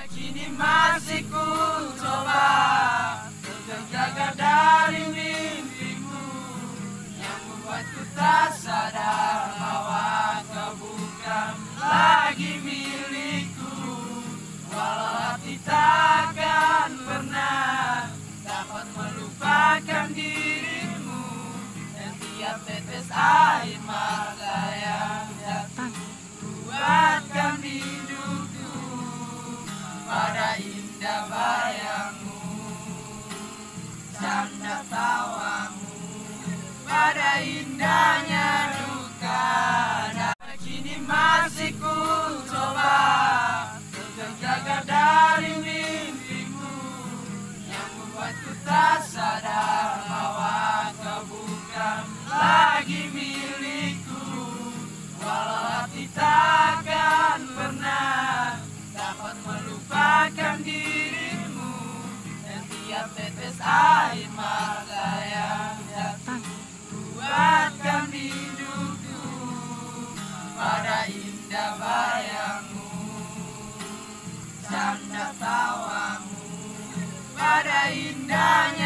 Kini masih ku coba terjaga dari mimpimu yang membuatku tak sadar bahwa kau bukan lagi milikku. Walau hati takkan pernah dapat melupakan dirimu, dan tiap tetes air mata yang jatuh buatkan hidupku pada indah bayangmu, canda tawamu, pada indahnya duka. Dan kini masih ku coba terjaga dari mimpimu yang membuatku tak sadar bahwa kau bukan lagi milikku. Walau hati takkan pernah dapat melupakan dirimu, dan tiap tetes air mata yang jatuh buatkan hidupku pada indah bayangmu, canda tawamu, pada indahnya